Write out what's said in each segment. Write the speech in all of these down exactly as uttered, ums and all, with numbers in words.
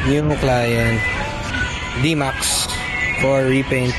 new client, D-Max for repaint.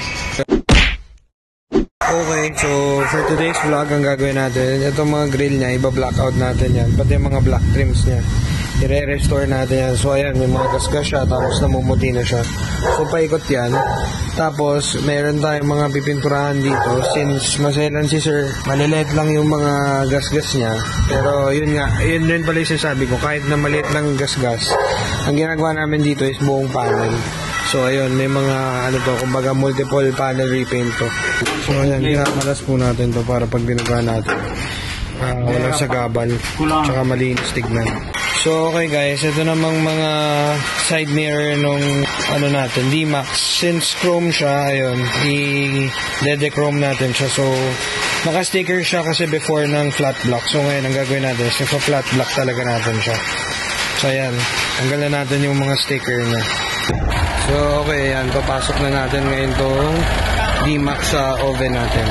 Okay, so for today's vlog, ang gagawin natin, itong mga grill niya, iba-blackout natin yan, pati yung mga black trims niya, i-restore natin yan. So ayan, may mga gasgas siya, tapos namumuti na siya. So paikot yan. Tapos meron tayong mga pipinturahan dito. Since maselan si sir, malilit lang yung mga gasgas niya. Pero yun nga, yun rin pala yung sinasabi ko, kahit na maliit lang yung gasgas, ang ginagawa namin dito is buong panel. So ayun, may mga ano to, kumbaga multiple panel repaint to. So ayan, kinakalas po natin to para pag binagawa natin, uh, walang sagabal, tsaka malinis tignan. So okay guys, ito namang mga side mirror nung ano natin, D-Max. Since chrome siya, ayun, i-de-chrome natin siya. So naka-sticker siya kasi before ng flat block. So ngayon, ang gagawin natin is naka-flat block talaga natin siya. So ayan, tanggalan natin yung mga sticker niya. So okay, ayan, papasok na natin ngayon tong D-Max sa oven natin.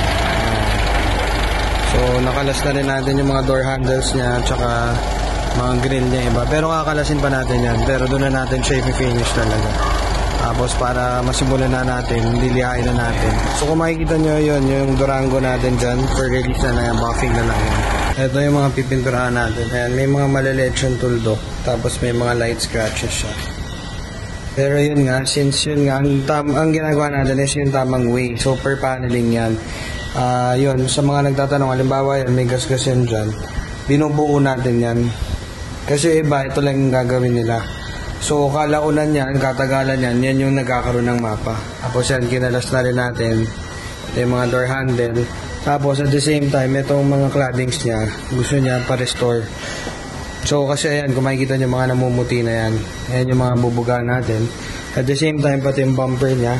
So nakalas na rin natin yung mga door handles niya, tsaka mga grill niya iba. Pero kakalasin pa natin yan. Pero doon na natin siya i-finish talaga. Tapos para masimulan na natin, lilihain na natin. So kung makikita nyo yun, yung Durango natin dyan, for release na na yan, buffing na lang yan. Ito yung mga pipinturahan natin. Ayan, may mga maliliit siyang tuldok. Tapos may mga light scratches siya. Pero yun nga, since yun nga, ang, tam, ang ginagawa natin is yung tamang way. So per paneling yan. Uh, yun, sa mga nagtatanong, halimbawa yan, may gasgas yan dyan. Binubuo natin yan. Kasi iba, ito lang yung gagawin nila. So kalaunan yan, katagalan yan, yan yung nagkakaroon ng mapa. Tapos yan, kinalas na rin natin. Ito yung mga door handle. Tapos at the same time, itong mga claddings niya, gusto niya pa-restore. So kasi ayan, kung makikita nyo mga namumuti na yan, ayan yung mga bubuga natin. At the same time, pati yung bumper niya.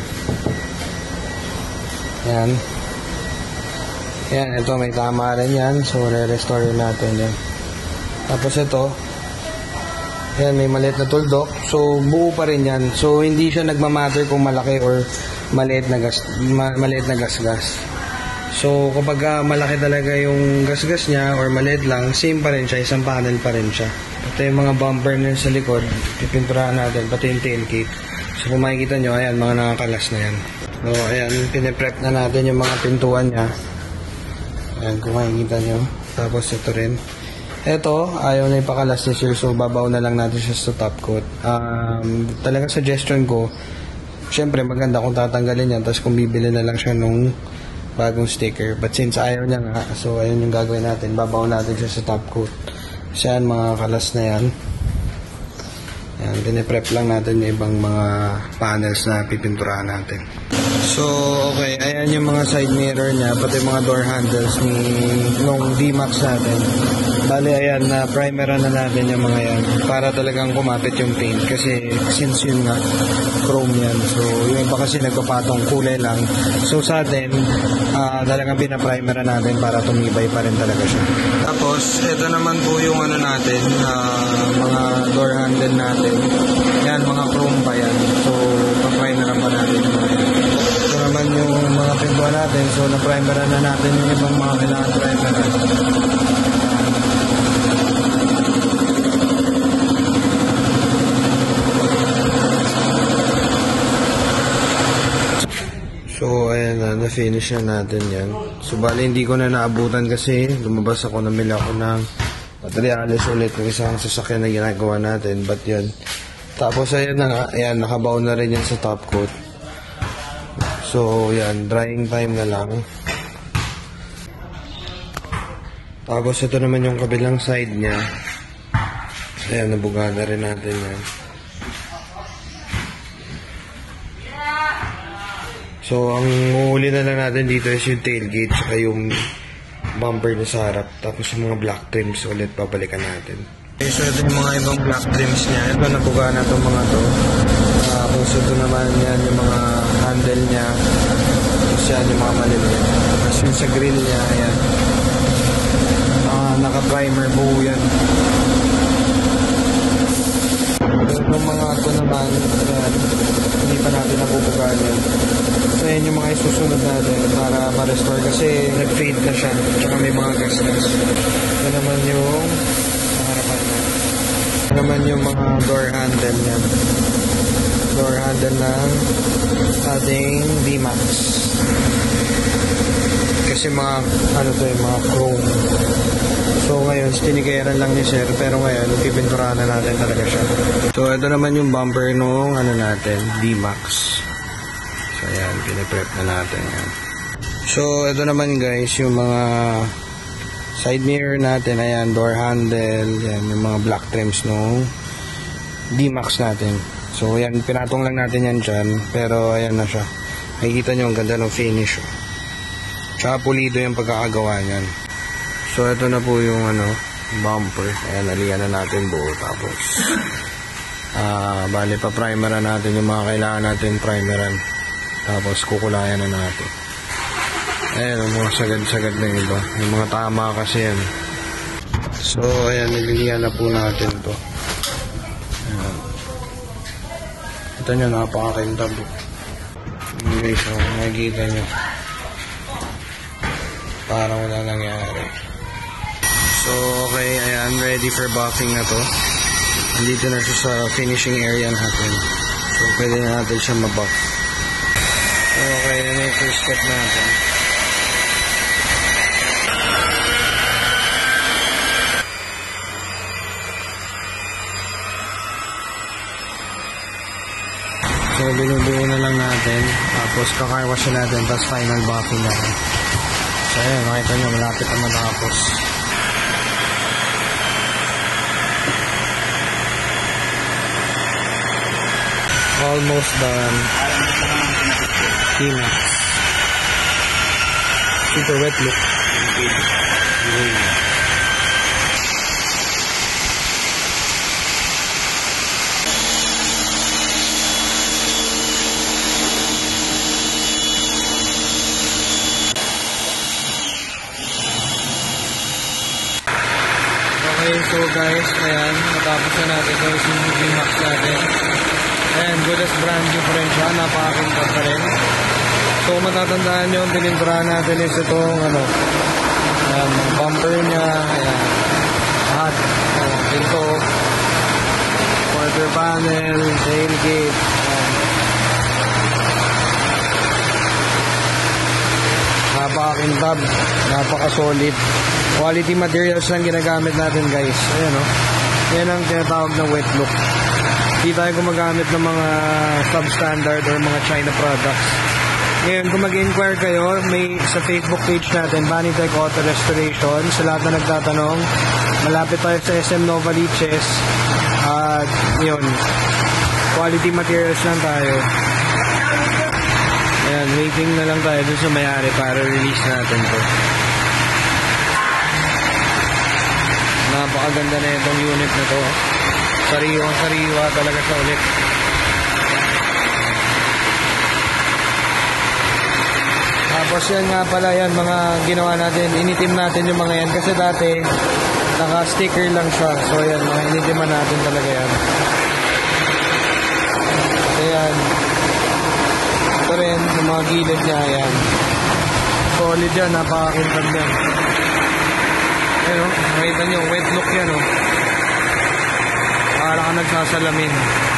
Ayan. Ayan, ito may tama rin yan. So re-restore natin yan. Tapos ito, ayan, may maliit na tuldok. So buo pa rin yan. So hindi siya nagmamatter kung malaki or maliit na gas, ma maliit na gasgas. So kapag uh, malaki talaga yung gasgas niya or maliit lang, same pa rin siya, isang panel pa rin siya. Ito yung mga bumper niya sa likod, pipinturahan natin, pati yung tailgate. So kung makikita nyo, ayan, mga nakakalas na yan. So ayan, piniprep na natin yung mga pintuan niya. Ayan, kung makikita nyo. Tapos ito rin. Ito, ayaw na ipakalas ni sir, so babaw na lang natin siya sa top coat. Um, talagang suggestion ko, syempre maganda kung tatanggalin yan, tapos kung bibili na lang siya nung bagong sticker. But since ayaw niya nga, so ayun yung gagawin natin, babaw natin siya sa top coat. So yan, mga kalas na yan. Yan, piniprep lang natin yung ibang mga panels na pipinturahan natin. So okay, ayan yung mga side mirror niya, pati mga door handles ni nung D-Max natin. Bali ayan, na primeran na natin yung mga yan para talagang kumapit yung paint. Kasi since yun nga, chrome yan. So yung iba kasi nagpapatong kulay lang. So sa atin, uh, talagang pinaprimeran natin para tumibay pa rin talaga siya. Tapos ito naman po yung ano natin, uh, mga door handle natin. Yan, mga chrome pa yan. So paprimeran pa natin yung mga yan. Ito naman yung mga pintuan natin. So na-primeran na natin yung ibang mga kailangan primeran. So ayan na, na-finish na natin yan. So bali hindi ko na naabutan kasi lumabas ako, namili ako ng materials ulit ng isang sasakyan na ginagawa natin. But yun, tapos ayan na, ayan, nakabaw na rin yan sa top coat. So yan, drying time na lang. Tapos ito naman yung kabilang side niya. Ayan, nabuga na rin natin yan. So, ang huli na lang natin dito is yung tailgate saka yung bumper na sa harap. Tapos yung mga black trims ulit babalikan natin. Okay, so ito yung mga ibang black trims niya. Ito, nabuga na itong mga to. Tapos uh, ito naman yan yung mga handle niya. Tapos yan yung mga maliliit. Tapos yung sa grill niya, ayan. Uh, naka-primer, buo yan. Yung mga ito naman, ayan, hindi pa natin nabubugaan yan. So yan yung mga isusunod natin para ma-restore kasi nag-fade na siya. Tsaka may mga gas-gas. Ito naman yung harapan na. Ito naman yung mga door handle niya. door handle ng ating D-Max. Kasi mga, ano to yung mga chrome. So ngayon, tinikeran lang ni sir, pero ngayon, pipinturahan na natin talaga siya. So ito naman yung bumper nung ano natin, D-Max. So ayan, piniprep na natin yan. So ito naman guys, yung mga side mirror natin, ayan, door handle, yan, yung mga black trims nung D-Max natin. So ayan, pinatong lang natin yan dyan, pero ayan na siya. Nakikita nyo, ang ganda ng finish. Tsaka pulido yung pagkakagawa niyan. So ito na po yung ano, bumper. Ayan, nalihan na natin buo. Tapos ah, bali pa primer na natin yung mga kailangan natin primeran. Tapos kukulayan na natin. Ayan, yung mga sagad-sagad na iba. Yung mga tama kasi yan. So ayan, nililihan na po natin to. Ayan. Ito nyo, napakakintab. Okay, so makikita nyo parang wala nangyari. So okay, ayan, ready for buffing na to. Nandito na siya sa finishing area natin. So pwede na natin siya mabuff. So okay, yan yung first step natin. So binubuo na lang natin. Tapos kakarwash na natin. Tapos final buffing natin. So ayan, makita nyo, malapit na matapos. Almost done. D-Max. Super wet look. Okay, so guys, ayan, natapos na natin ito yung D-Max natin. Ayan, good as brand new pa rin siya, napakakintab pa rin. So matatandaan nyo, pininturahan natin is itong ano, ayan, bumper niya, ayan, lahat, ayan, pinto, quarter panel, tailgate, ayan. Napakakintab, napaka-solid. Quality materials lang ginagamit natin guys. Ayan o. Yan ang tinatawag na wet look. Hindi tayo gumagamit ng mga substandard or mga China products. Ngayon, kung mag-inquire kayo, may sa Facebook page natin, Vanitech Auto Restoration. Sa lahat na nagtatanong, malapit tayo sa S M Nova Liches. At yun, quality materials lang tayo. Ayan, waiting na lang tayo dun sa mayari para release natin to. Napakaganda na itong unit na to. Sariwang sariwa talaga siya ulit. Tapos yan nga pala yan, mga ginawa natin, initim natin yung mga yan kasi dati naka-sticker lang siya. So yan, mga initiman natin talaga yan. So yan. Ito rin, yung mga gilid niya, yan. Solid yan, napakakintab yan. Ayan o, makita nyo, wet look yan o. Para ka nagsasalamin.